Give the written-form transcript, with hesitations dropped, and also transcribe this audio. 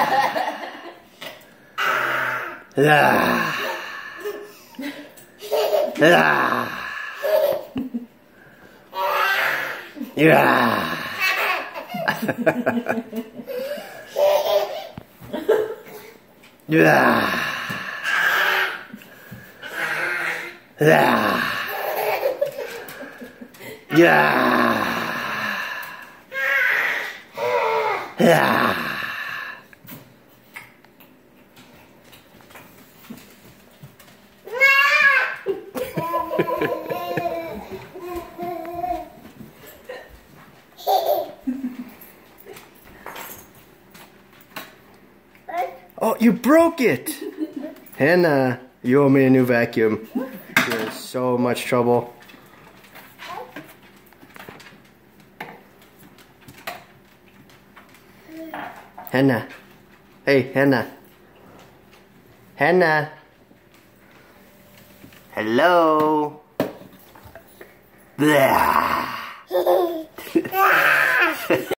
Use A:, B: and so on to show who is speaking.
A: Yeah. Yeah. Yeah. Yeah. Yeah. Yeah. Yeah. Oh, you broke it! Hannah, you owe me a new vacuum. You're in so much trouble. Hannah. Hey, Hannah. Hannah. Hello. Blah.